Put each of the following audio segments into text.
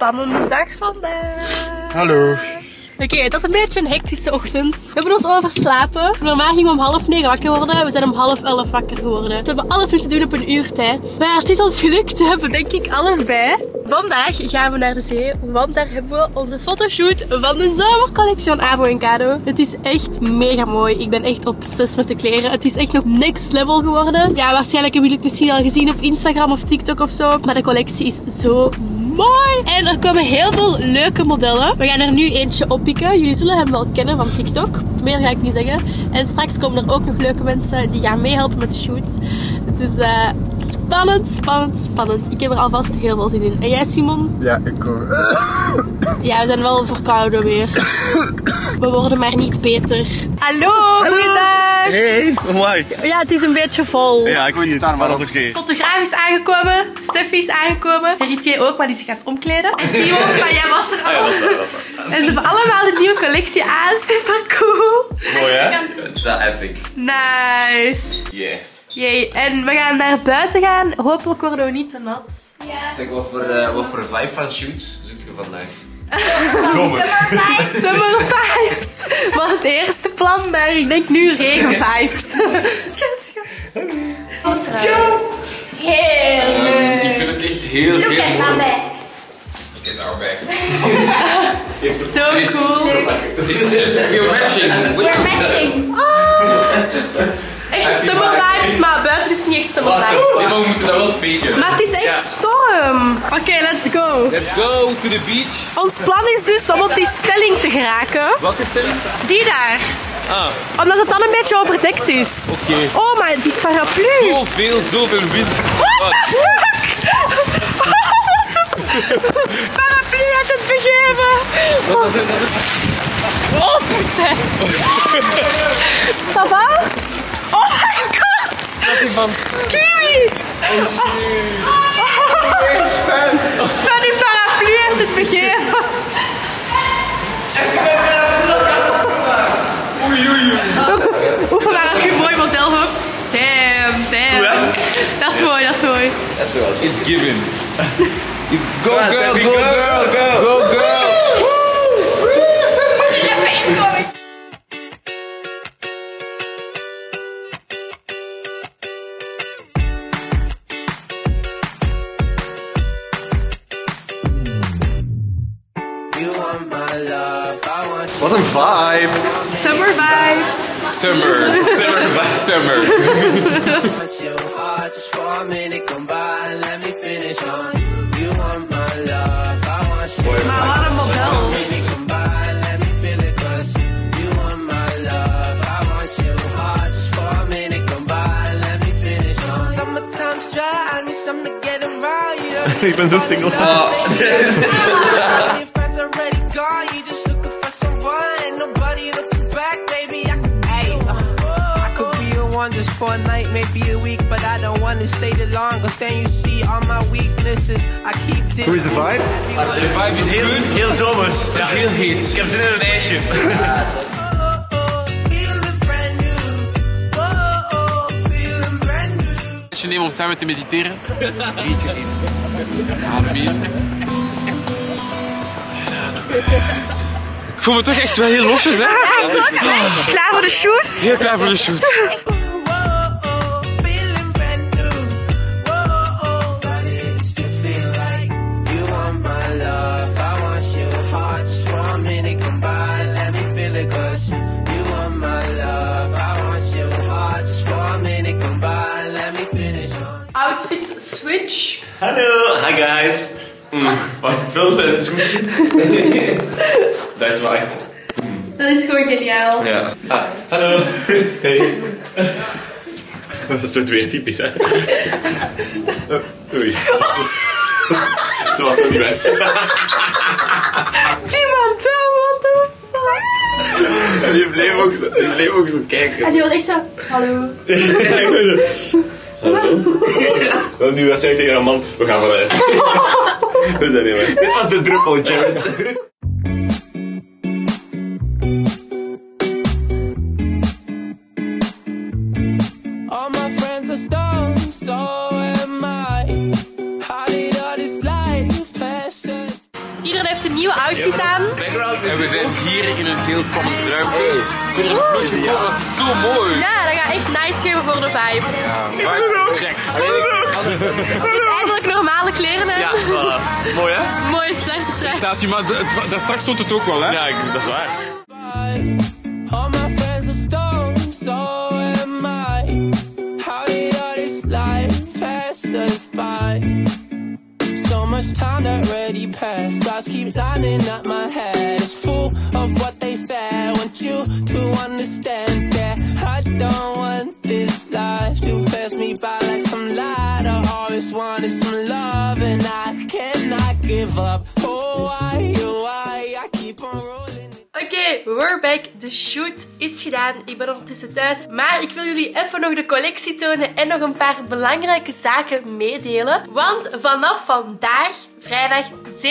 spannende dag vandaag. Hallo. Oké, het was een beetje een hectische ochtend. We hebben ons overslapen. Normaal gingen we om 10:30 wakker worden. We zijn om 10:30 wakker geworden. We hebben alles moeten doen op een uur tijd. Maar het is ons gelukt. We hebben denk ik alles bij. Vandaag gaan we naar de zee, want daar hebben we onze fotoshoot van de zomercollectie van Avo & Cado. Het is echt mega mooi. Ik ben echt obsessief met de kleren. Het is echt nog next level geworden. Ja, waarschijnlijk hebben jullie het misschien al gezien op Instagram of TikTok of zo. Maar de collectie is zo mooi. En er komen heel veel leuke modellen. We gaan er nu eentje oppikken. Jullie zullen hem wel kennen van TikTok. Meer ga ik niet zeggen. En straks komen er ook nog leuke mensen die gaan meehelpen met de shoot. Het is spannend, spannend, spannend. Ik heb er alvast heel veel zin in. En jij, Simon? Ja, ik ook. Ja, we zijn wel verkouden weer. We worden maar niet beter. Hallo, goeiedag. Hey, mooi. Ja, het is een beetje vol. Ja, ik zie het, maar dat is oké. Fotograaf is aangekomen, Steffi is aangekomen, Ritier ook, maar die zich gaat omkleden. En Timo, maar jij was er al. En ze hebben allemaal de nieuwe collectie aan, super cool. Mooi hè? Het is wel epic. Nice. Yeah. Jee, en we gaan naar buiten gaan. Hopelijk worden we niet te nat. Ja. Zeg, wat voor vibe van shoots zoekt je vandaag? Summer vibes was het eerste plan, maar ik denk nu regen vibes. Heel leuk. Ik vind het echt heel mooi. Look at our bag. So cool. It's just, we're matching. We're matching. Echt summer vibes, maar buiten is niet echt summer vibes. Nee, maar we moeten dat wel faken. Maar het is echt storm. Oké, let's go. Let's go to the beach. Ons plan is dus om op die stelling te geraken. Welke stelling? Die daar. Ah. Omdat het dan een beetje overdekt is. Oké. Oh, maar die paraplu. Zoveel wind. What the fuck? Paraplu uit het begeven. Oh, putain. Ça va? Oh my god. Dat is van Kiwi. Sven, uw paraplu heeft het begeven. Oefen maar een mooi model ook. Damn. Dat is mooi, dat is mooi. It's given. It's go girl, go girl, go girl. Wat een vibe. Summer vibe. Summer by summer. Maar wat een model. Ik ben zo single. Just for a night, maybe a week, but I don't want to stay the longest. Then you see all my weaknesses. I keep this. Hoe is de vibe? De vibe is goed. Heel zomers. Het is heel heet. Ik heb zin in een ijsje. Je neemt om samen te mediteren. Rietje in. Adem in. Ik voel me toch echt wel heel losjes, hè? Klaar voor de shoot? Heel klaar voor de shoot. Outfit switch. Hallo, hi guys. Wacht, filmen en smoesjes. Dat is wel echt. Dat is gewoon geniaal. Ja. Ah, hallo. Hey. Dat is weer typisch, hè? Oei. Zo was het niet best. Timo, what the fuck? En die bleef ook zo kijken. En die was echt zo, hallo. Hallo. Nu zei ik tegen een man, we gaan van huis. We zijn hier, man. Dit was de druppel, Jared. All my friends are stoned, so am I. How did all this life pass us? nieuwe outfit aan. En we zijn hier in een heel spannende ruimte. Ik ben er nog nooit gekomen, dat is zo mooi. Ja, dat gaat echt nice geven voor de vibes. Vibes, check. Eindelijk normale kleren aan. Ja, voilà. Mooi hè? Mooi, zwarte trui. Staat maar daar straks stond het ook wel, hè? Ja, dat is waar. All my friends are stoned, so am I. How did all this life pass us by? So much time that already passed. Thoughts keep lining up my head. It's full of what they said. Want you to understand that I don't want this life to pass me by like some light. I always wanted some love and I cannot give up. Oh, why I keep on rolling. Oké, we're back. De shoot is gedaan. Ik ben ondertussen thuis. Maar ik wil jullie even nog de collectie tonen en nog een paar belangrijke zaken meedelen. Want vanaf vandaag, vrijdag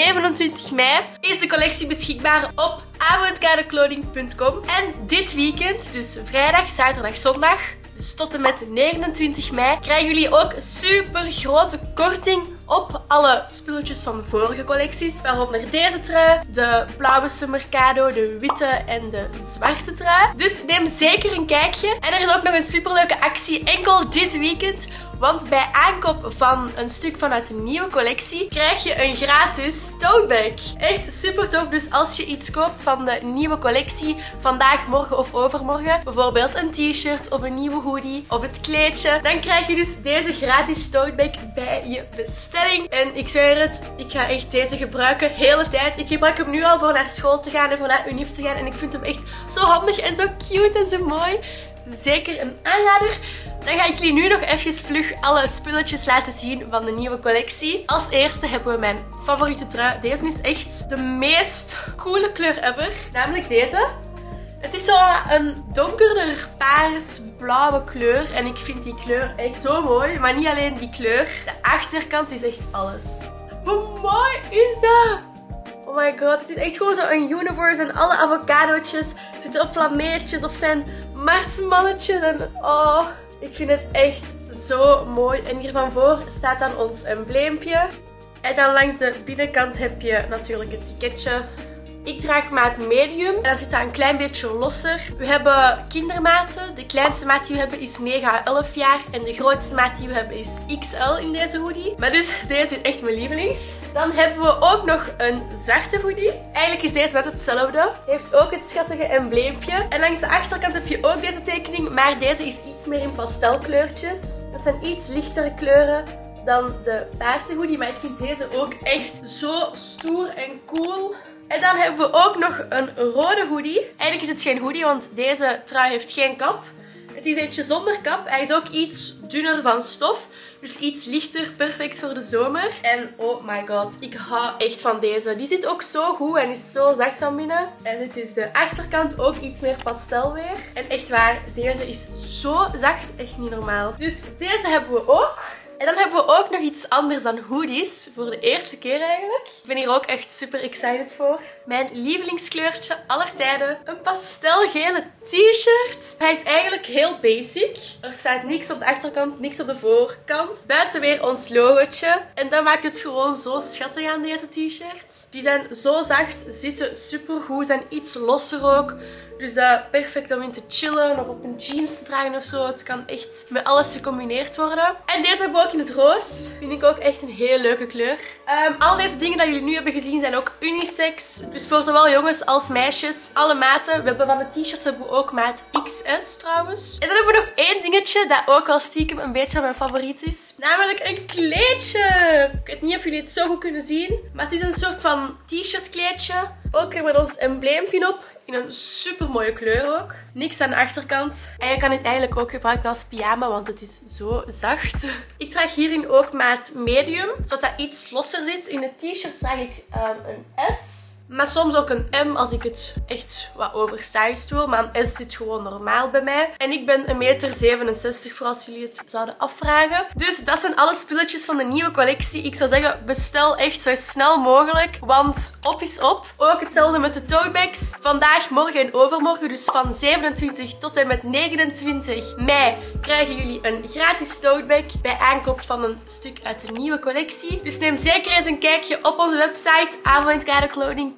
27 mei, is de collectie beschikbaar op avantgardeclothing.com. En dit weekend, dus vrijdag, zaterdag, zondag, dus tot en met 29 mei, krijgen jullie ook super grote korting op alle spulletjes van de vorige collecties. Waaronder deze trui, de blauwe Summercado, de witte en de zwarte trui. Dus neem zeker een kijkje. En er is ook nog een superleuke actie enkel dit weekend. Want bij aankoop van een stuk vanuit de nieuwe collectie krijg je een gratis tote bag. Echt super tof. Dus als je iets koopt van de nieuwe collectie vandaag, morgen of overmorgen, bijvoorbeeld een t-shirt of een nieuwe hoodie of het kleedje, dan krijg je dus deze gratis tote bag bij je bestelling. En ik zweer het, ik ga echt deze gebruiken de hele tijd. Ik gebruik hem nu al voor naar school te gaan en voor naar unief te gaan. En ik vind hem echt zo handig en zo cute en zo mooi. Zeker een aanrader. Dan ga ik jullie nu nog even vlug alle spulletjes laten zien van de nieuwe collectie. Als eerste hebben we mijn favoriete trui. Deze is echt de meest coole kleur ever. Namelijk deze. Het is zo een donkerder paars-blauwe kleur. En ik vind die kleur echt zo mooi. Maar niet alleen die kleur. De achterkant is echt alles. Hoe mooi is dat? Oh my god, het is echt gewoon zo'n universe en alle avocadootjes zitten op flameertjes of zijn marsmannetjes en oh, ik vind het echt zo mooi. En hier van voor staat dan ons embleempje. En dan langs de binnenkant heb je natuurlijk het ticketje. Ik draag maat medium en dan zit dat een klein beetje losser. We hebben kindermaten. De kleinste maat die we hebben is 9 à 11 jaar. En de grootste maat die we hebben is XL in deze hoodie. Maar dus deze is echt mijn lievelings. Dan hebben we ook nog een zwarte hoodie. Eigenlijk is deze net hetzelfde. Heeft ook het schattige embleempje. En langs de achterkant heb je ook deze tekening. Maar deze is iets meer in pastelkleurtjes. Dat zijn iets lichtere kleuren dan de paarse hoodie. Maar ik vind deze ook echt zo stoer en cool. En dan hebben we ook nog een rode hoodie. Eigenlijk is het geen hoodie, want deze trui heeft geen kap. Het is eentje zonder kap. Hij is ook iets dunner van stof. Dus iets lichter, perfect voor de zomer. En oh my god, ik hou echt van deze. Die zit ook zo goed en is zo zacht van binnen. En dit is de achterkant, ook iets meer pastel weer. En echt waar, deze is zo zacht, echt niet normaal. Dus deze hebben we ook. En dan hebben we ook nog iets anders dan hoodies. Voor de eerste keer eigenlijk. Ik ben hier ook echt super excited voor. Mijn lievelingskleurtje aller tijden. Een pastelgele t-shirt. Hij is eigenlijk heel basic. Er staat niks op de achterkant, niks op de voorkant. Buiten weer ons logootje. En dat maakt het gewoon zo schattig aan deze t-shirts. Die zijn zo zacht, zitten super goed, zijn iets losser ook. Dus perfect om in te chillen of op een jeans te dragen of zo. Het kan echt met alles gecombineerd worden. En deze hebben we ook in het roos. Vind ik ook echt een hele leuke kleur. Al deze dingen dat jullie nu hebben gezien zijn ook unisex. Dus voor zowel jongens als meisjes. Alle maten. We hebben van de t-shirts hebben we ook maat XS trouwens. En dan hebben we nog één dingetje dat ook wel stiekem een beetje mijn favoriet is. Namelijk een kleedje. Ik weet niet of jullie het zo goed kunnen zien. Maar het is een soort van t-shirt kleedje. Ook weer met ons embleempje op. In een super mooie kleur ook. Niks aan de achterkant. En je kan het eigenlijk ook gebruiken als pyjama, want het is zo zacht. Ik draag hierin ook maat medium, zodat dat iets losser zit. In de t-shirt draag ik een S. Maar soms ook een M als ik het echt wat oversized wil. Maar een S zit gewoon normaal bij mij. En ik ben 1,67 meter voor als jullie het zouden afvragen. Dus dat zijn alle spulletjes van de nieuwe collectie. Ik zou zeggen, bestel echt zo snel mogelijk. Want op is op. Ook hetzelfde met de tote bags. Vandaag, morgen en overmorgen. Dus van 27 tot en met 29 mei krijgen jullie een gratis tote bag bij aankoop van een stuk uit de nieuwe collectie. Dus neem zeker eens een kijkje op onze website avantgardeclothing.com.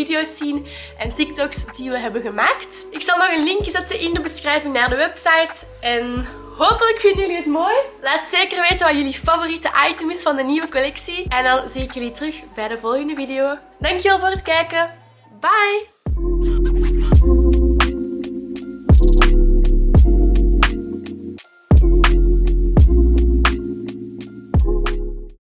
video's zien en TikToks die we hebben gemaakt. Ik zal nog een linkje zetten in de beschrijving naar de website. En hopelijk vinden jullie het mooi. Laat zeker weten wat jullie favoriete item is van de nieuwe collectie. En dan zie ik jullie terug bij de volgende video. Dankjewel voor het kijken. Bye!